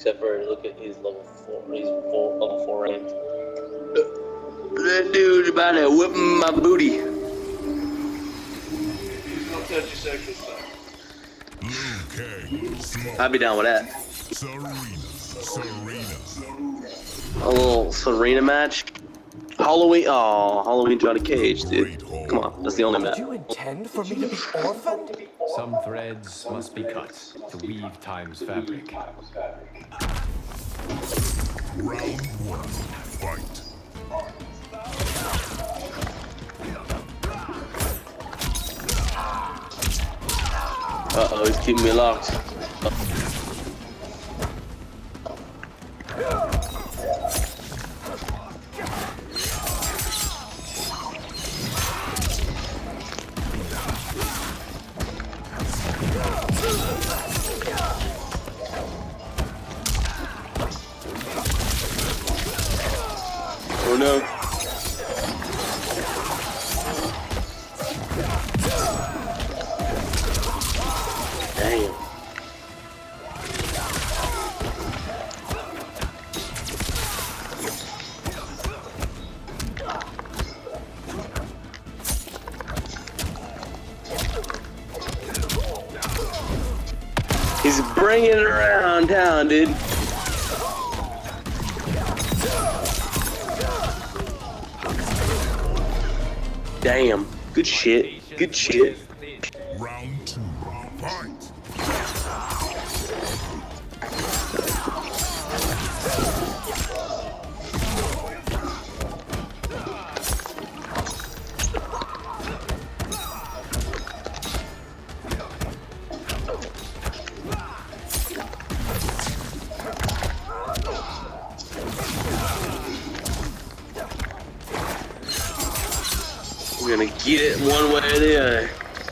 except for look at his level 4. He's level 4 ranked. That dude about to whip my booty. Don't touch your sexual stuff. I'd be down with that. Serena. A little Serena match. Halloween. Oh, Halloween Johnny Cage, dude. Come on, that's the only match. Did you intend for me to be orphaned? Some threads must be cut to weave time's fabric. Round 1. Fight. Uh-oh, he's keeping me locked. Oh no. Damn. He's bringing it around town, dude. Damn. Good shit. Good shit. Round 2. Fight. We're gonna get it one way or the other.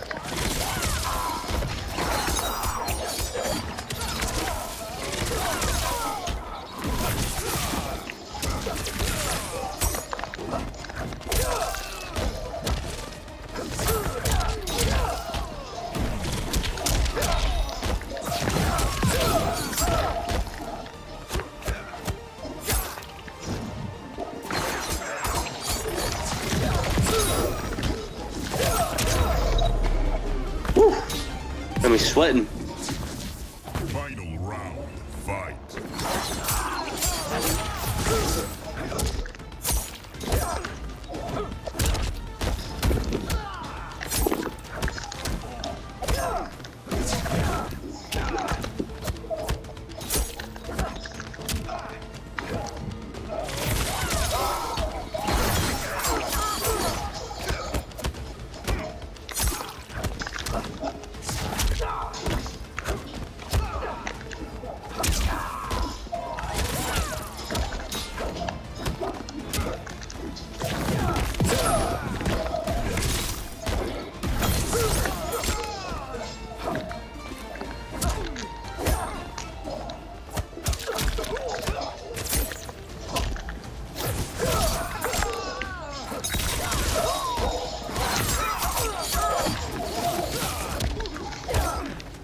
Got me sweating. Final round. Fight.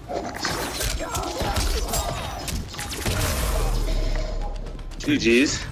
GG's.